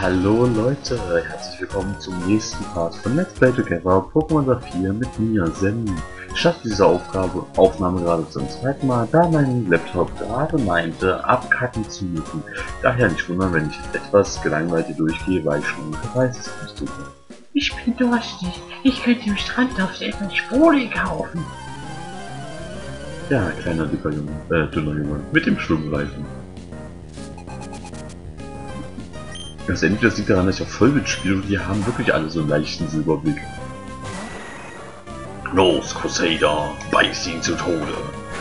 Hallo Leute, herzlich willkommen zum nächsten Part von Let's Play Together Pokémon Saphir mit mir, Zen. Ich schaffe diese Aufnahme gerade zum zweiten Mal, da mein Laptop gerade meinte, abkacken zu müssen. Daher nicht wundern, wenn ich etwas gelangweilt hier durchgehe, weil ich schon weiß, es ist nicht. Ich bin durstig. Ich könnte im Strand auf etwas Sprudel kaufen. Ja, kleiner dicker Junge, dünner Junge, mit dem Schwimmreifen. Das liegt daran, dass ich auf Vollbild spiele und die haben wirklich alle so einen leichten Silberblick. Los, Crusader, beiß ihn zu Tode!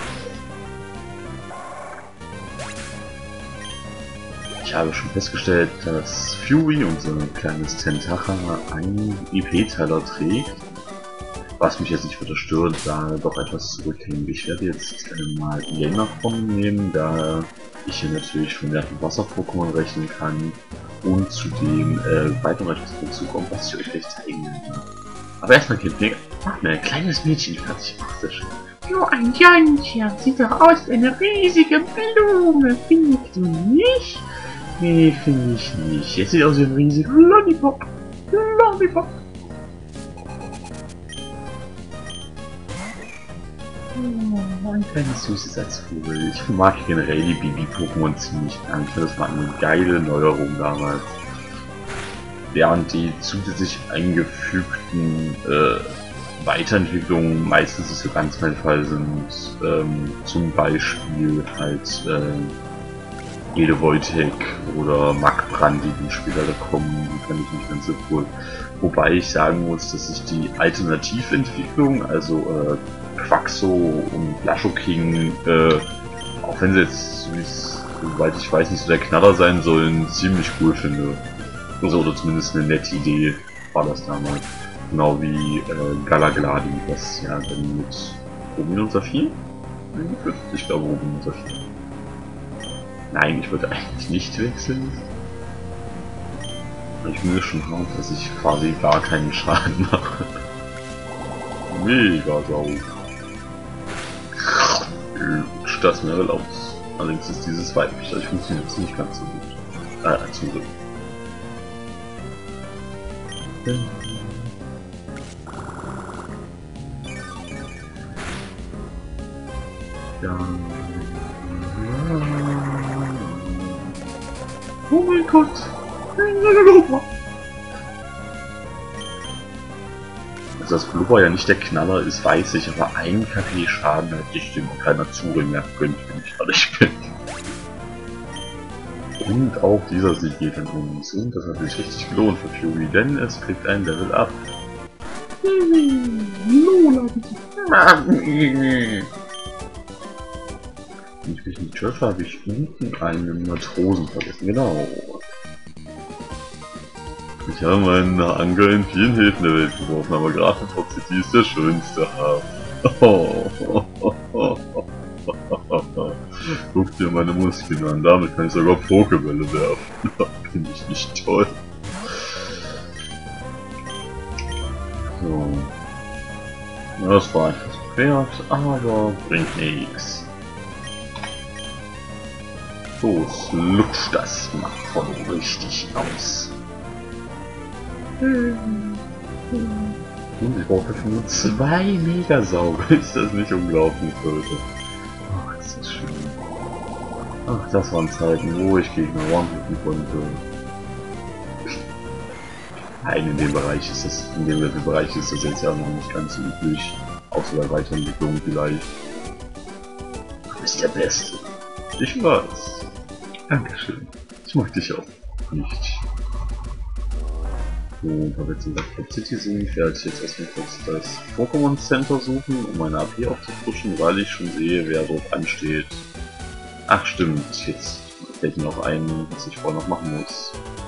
Ich habe schon festgestellt, dass Fury, unser kleines Tentacha, einen EP-Teiler trägt, was mich jetzt nicht weiter stört, da er doch etwas zurückhängt. Ich werde jetzt mal Jena von nehmen, da ich hier natürlich von mehreren Wasser-Pokémon rechnen kann und zudem weiter noch etwas dazu kommt, was ich euch gleich zeigen werde. Aber erstmal mach mir ein kleines Mädchen fertig, mach das schon. So ein Jantchen, sieht doch aus wie eine riesige Blume, findest du nicht? Nee, finde ich nicht. Jetzt sieht aus wie ein riesiger Lollipop. Lollipop. Oh, ein kleines süßes Erzvogel. Ich mag generell die Bibi-Pokémon ziemlich gern. Ich finde, das war eine geile Neuerung damals. Während die zusätzlich eingefügten Weiterentwicklungen meistens nicht so ganz mein Fall sind. Zum Beispiel halt Edevoltek oder Magbrand, die später da kommen, die kann ich nicht ganz so cool. Wobei ich sagen muss, dass ich die Alternativentwicklung, also Quaxo und Lashoking, auch wenn sie jetzt, soweit ich weiß, nicht so der Knaller sein sollen, ziemlich cool finde. Also, oder zumindest eine nette Idee war das damals. Genau wie Galagladi, das ja dann mit Rubin und Saphir eingeführt. Ich glaube Rubin und Saphir. Nein, ich wollte eigentlich nicht wechseln. Ich bin mir schon hart, dass ich quasi gar keinen Schaden mache. Mega sau. Das mir aus. Allerdings ist dieses weiblich, das funktioniert jetzt nicht ganz so gut. Zum Glück. Ja. Oh mein Gott! Also dass Blubber ja nicht der Knaller ist, weiß ich, aber 1 KP Schaden hätte ich dem keiner Zuringer gönnt, wenn ich ehrlich bin. Und auch dieser Sieg geht an uns. Und das hat sich richtig gelohnt für Fury, denn es kriegt ein Level Up. Lola, Wenn ich mich nicht treffe, habe ich unten einen Matrosen vergessen. Genau. Ich habe meinen Anker in vielen Häfen der Welt geworfen, aber gerade Top City ist der schönste Hafen. Guck dir meine Muskeln an, damit kann ich sogar Pokébälle werfen. Finde ich nicht toll. So. Das war etwas Pferd, aber bringt nichts. So, lutscht das mal voll richtig aus. Und ich brauche dafür nur 2 Megasauger. Ist das nicht unglaublich, Leute? Ach, ist das schön. Ach, das waren Zeiten, wo ich Gegner one-hitten konnte. Nein, in dem Bereich ist das, in dem Levelbereich ist das jetzt ja noch nicht ganz so üblich. Außer bei Weiterentwicklung vielleicht. Du bist der Beste. Ich weiß. Dankeschön. Ich mag dich auch nicht. So, habe jetzt in der Club City sind, werde ich jetzt erstmal kurz das Pokémon Center suchen, um meine AP aufzufrischen, weil ich schon sehe, wer dort ansteht. Ach stimmt, jetzt fällt mir noch ein, was ich vorher noch machen muss.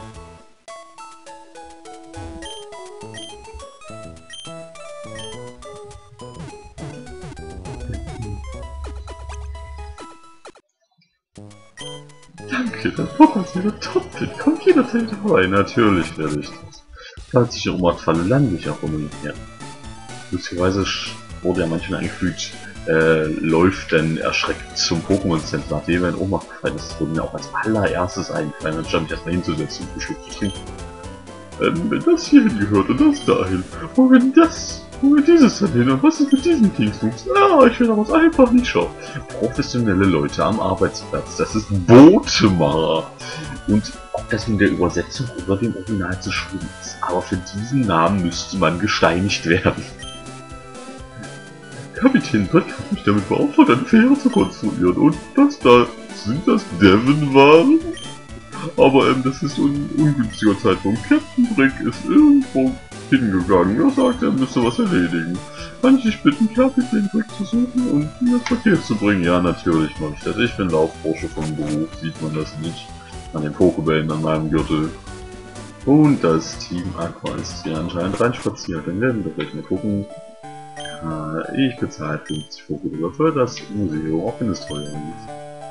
Danke, das Pokémon ist wieder top. Kommt jederzeit vorbei, natürlich werde ich das. Falls ich in Obertfalle lande ich auch immer nicht mehr. Lustigerweise wurde ja manchmal eingefügt, läuft dann erschreckt zum Pokémon Center, nachdem er in Ohnmacht gefallen ist. Das wurde mir auch als allererstes eingefallen, anstatt mich erstmal hinzusetzen und einen Schluck zu trinken. Wenn das hier hingehört und das dahin, und wenn dieses dahin und was ist mit diesen Kingsbooks? Ah, ich will aber einfach nicht schauen. Professionelle Leute am Arbeitsplatz, das ist Botemacher. Und ob das in der Übersetzung oder dem Original zu schwierig ist, aber für diesen Namen müsste man gesteinigt werden. Kapitän Dreck hat mich damit beauftragt, eine Fähre zu konstruieren und sind das Devon-Waren? Aber das ist ein ungünstiger Zeitpunkt. Captain Brick ist irgendwo hingegangen. Er sagt, er müsste was erledigen. Kann ich dich bitten, Kapitän Brick zu suchen und mir das Paket zu bringen? Ja, natürlich mache ich das. Ich bin Laufbursche vom Beruf, sieht man das nicht. An den Pokebällen an meinem Gürtel. Und das Team Aqua ist hier anscheinend reinspaziert. Dann werden wir gleich mal gucken. Ich bezahle 50 Pokédollar für das Museum, auch wenn es teuer ist.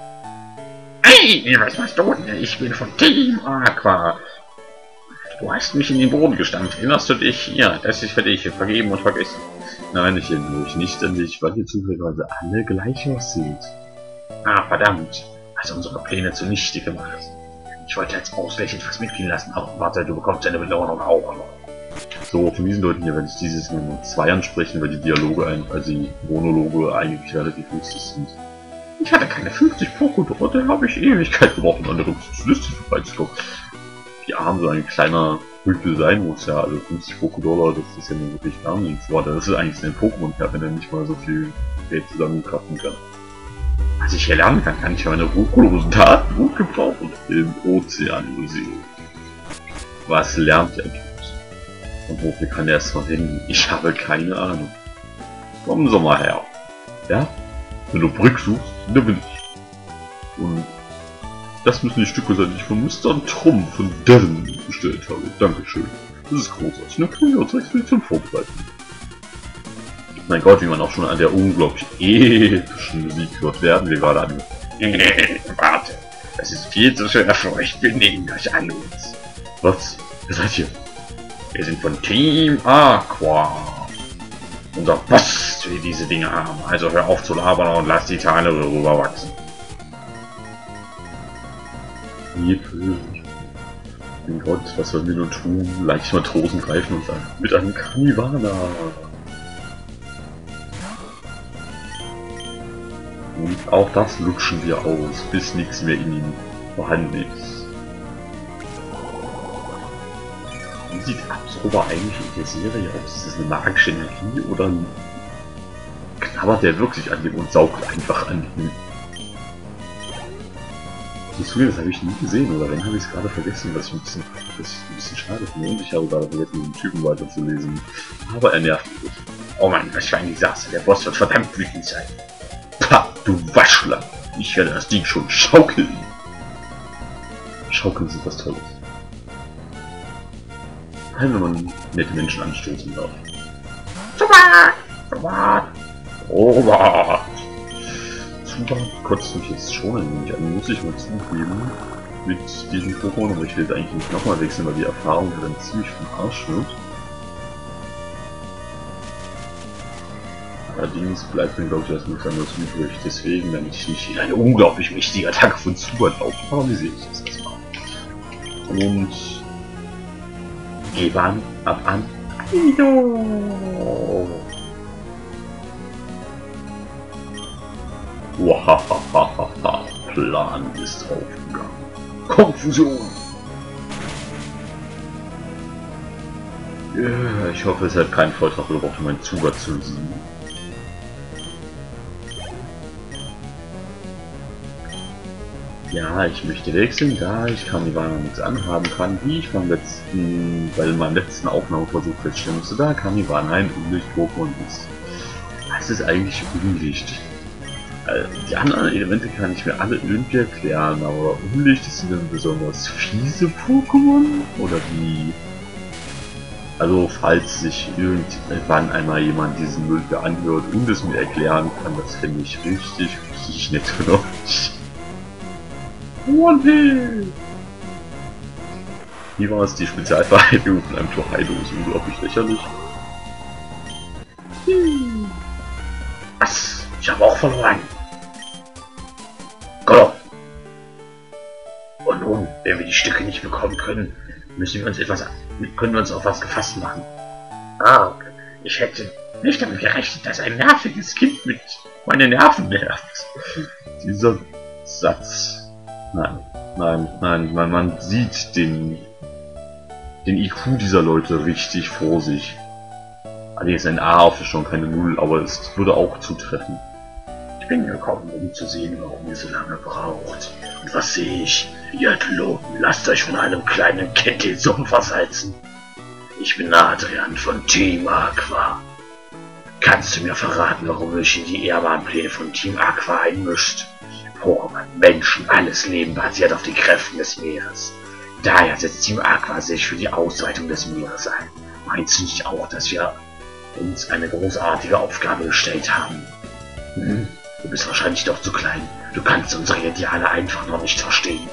Hey, was machst du denn? Ich bin von Team Aqua. Du hast mich in den Boden gestampft. Erinnerst du dich? Ja, das ist für dich. Vergeben und vergessen. Nein, ich erinnere mich nicht an dich, weil ihr zufälligerweise alle gleich aussieht. Ah, verdammt. Also unsere Pläne zunichte gemacht. Ich wollte als Ausgleich etwas mitgehen lassen, aber warte, du bekommst deine Belohnung auch noch. So, von diesen Leuten hier werde ich dieses Mal nur 2 ansprechen, weil die Dialoge, also die Monologe eigentlich relativ lustig sind. Ich hatte keine 50 Pokédollar, da habe ich Ewigkeit gebraucht, um an der Rücksichtsliste vorbeizukommen. Die Arme so ein kleiner Rüpel sein muss, ja, also 50 Pokédollar, das ist ja nur wirklich gar nichts. Warte, das ist eigentlich ein Pokémon, wenn er nicht mal so viel Geld zusammenkratzen kann. Was ich hier lernen kann, kann ich für meine ruchlosen Taten gut gebrauchen im Ozeanmuseum. Was lernt er? Und wofür kann er es mal hin? Ich habe keine Ahnung. Kommen Sie mal her. Ja? Wenn du Brick suchst, dann bin ich. Und das müssen die Stücke sein, die ich von Mr. Trumm von Devon bestellt habe. Dankeschön. Das ist großartig. Dann können wir uns Expedition vorbereiten. Mein Gott, wie man auch schon an der unglaublich epischen Musik hört, werden wir gerade an. Warte, das ist viel zu schwer für euch. Wir nehmen euch an uns. Was? Wer seid ihr? Wir sind von Team Aqua. Unser Boss will diese Dinge haben. Also hör auf zu labern und lass die Teile rüberwachsen. Mein Gott, was sollen wir nur tun? Leicht Matrosen greifen uns an. Mit einem Kamivana. Und auch das lutschen wir aus, bis nichts mehr in ihm vorhanden ist. Wie sieht Absorber eigentlich in der Serie aus? Ist das eine magische Energie oder knabbert der wirklich an dem und saugt einfach an ihm? Das habe ich nie gesehen, oder wenn habe ich es gerade vergessen, was ich ein bisschen schade finde. Und ich habe gerade vergessen, den Typen weiterzulesen. Aber er nervt mich. Oh Mann, was für ein Desaster. Der Boss wird verdammt wütend sein. Pah, du Waschler! Ich werde das Ding schon schaukeln! Schaukeln sind was Tolles. Wenn man nette Menschen anstoßen darf. Zubat! Zubat kotzt mich jetzt schon ein wenig an, muss ich mal zugeben. Mit diesem Pokémon, aber ich will jetzt eigentlich nicht nochmal wechseln, weil die Erfahrung dann ziemlich vom Arsch wird. Allerdings bleibt mir, glaube ich, erst nichts anderes übrig. Deswegen, wenn ich nicht in eine unglaublich mächtige Attacke von Zubat laufe, paralysiere ich das erstmal. Und Evan ab an. Wahahaha, Plan ist aufgegangen. Konfusion! Ja, ich hoffe, es hat keinen Vortrag gebraucht, um meinen Zubat zu besiegen. Ja, ich möchte wechseln, da ich Kamivana nichts anhaben kann, wie ich bei meinem letzten Aufnahmeversuch feststellen musste, da Kamivana ein Unlicht-Pokémon ist. Was ist eigentlich Unlicht? Die anderen Elemente kann ich mir alle irgendwie erklären, aber Unlicht ist dann besonders fiese Pokémon? Oder wie? Also falls sich irgendwann einmal jemand diesen Müll hier anhört und es mir erklären kann, das finde ich richtig nett von euch. One Hit! Wie war es, die Spezialvereinigung von einem Torheido ist unglaublich lächerlich. Was? Ich habe auch verloren. Go! Und nun, wenn wir die Stücke nicht bekommen können, können wir uns auf was gefasst machen. Ah, ich hätte nicht damit gerechnet, dass ein nerviges Kind mit meine Nerven nervt. Dieser Satz. Nein, man sieht den IQ dieser Leute richtig vor sich. Allerdings ein A auf schon keine 0, aber es würde auch zutreffen. Ich bin gekommen, um zu sehen, warum ihr so lange braucht. Und was sehe ich? Ihr Idioten, lasst euch von einem kleinen Kind den Sumpf versalzen. Ich bin Adrian von Team Aqua. Kannst du mir verraten, warum du dich in die ehrbaren Pläne von Team Aqua einmischt? Pokémon, Menschen, alles Leben basiert auf den Kräften des Meeres. Daher setzt Team Aqua sich für die Ausweitung des Meeres ein. Meinst du nicht auch, dass wir uns eine großartige Aufgabe gestellt haben? Du bist wahrscheinlich doch zu klein. Du kannst unsere Ideale einfach noch nicht verstehen.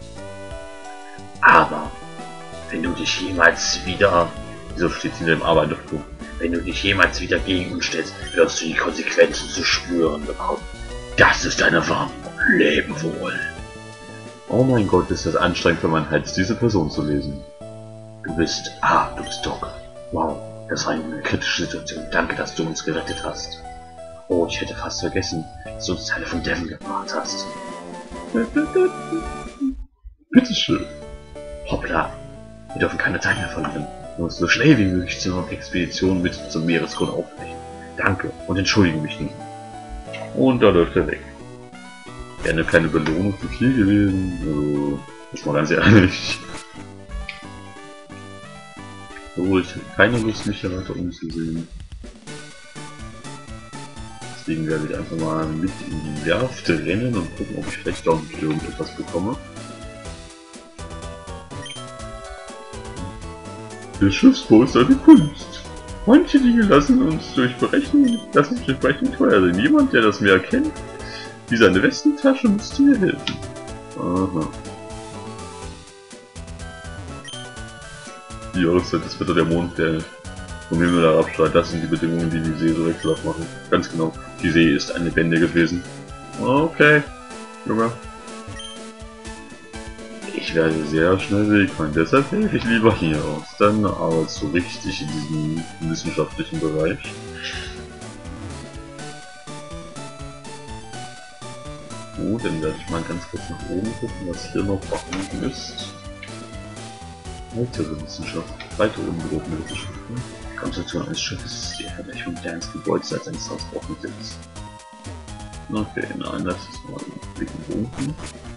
Aber wenn du dich jemals wieder... Wieso steht hinter dem Arbeiterbuch? Wenn du dich jemals wieder gegen uns stellst, wirst du die Konsequenzen zu spüren bekommen. Das ist eine Warnung. Lebe wohl. Oh mein Gott, ist das anstrengend für meinen Hals, diese Person zu lesen. Du bist Doc. Wow, das war eine kritische Situation. Danke, dass du uns gerettet hast. Oh, ich hätte fast vergessen, dass du uns Teile von Devon gebracht hast. Bitteschön. Hoppla, wir dürfen keine Zeit mehr verlieren. Wir müssen so schnell wie möglich zur Expedition mit zum Meeresgrund aufbrechen. Danke und entschuldige mich nicht. Und da läuft er weg. Wäre eine kleine Belohnung für viel gewesen. Ist mal ganz ehrlich. So, ich habe keine Lust, mich hier weiter umzusehen. Deswegen werde ich einfach mal mit in die Werft rennen und gucken, ob ich vielleicht auch noch irgendetwas bekomme. Der Schiffsbau ist eine Kunst. Manche Dinge lassen sich durch Berechnung teuer sein. Jemand, der das mehr kennt, wie seine Westentasche, muss dir helfen. Aha. Die Jahreszeit, das Wetter, der Mond, der vom Himmel herabstrahlt, das sind die Bedingungen, die die See so wechselhaft machen. Ganz genau, die See ist eine Bände gewesen. Okay, Junge. Ich werde sehr schnell wegfahren, deshalb helfe ich lieber hier aus. Dann arbeitest du richtig in diesem wissenschaftlichen Bereich. Gut, dann werde ich mal ganz kurz nach oben gucken, was hier noch vorhanden ist. Weitere Wissenschaft, weitere unberührte Wissenschaften. Konstruktion eines Schiffes, die Vergleichung eines Gebäudes als eines Hausbauten. Okay, nein, das ist mal ein Blick in unten.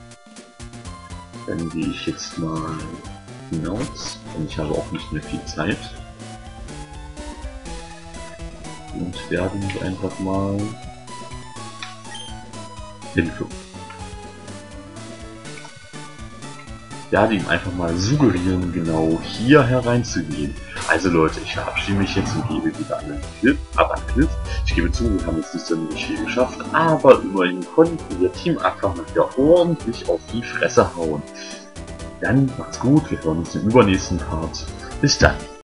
Dann gehe ich jetzt mal hinaus, denn ich habe auch nicht mehr viel Zeit. Und werde mich einfach mal Hilfe. Ich werde ihm einfach mal suggerieren, genau hier hereinzugehen. Also Leute, ich verabschiede mich jetzt und gebe wieder einen Clip. Ich gebe zu, wir haben jetzt nicht so nicht viel geschafft, aber immerhin konnten wir Team Aqua mal wieder ordentlich auf die Fresse hauen. Dann macht's gut, wir hören uns im übernächsten Part. Bis dann.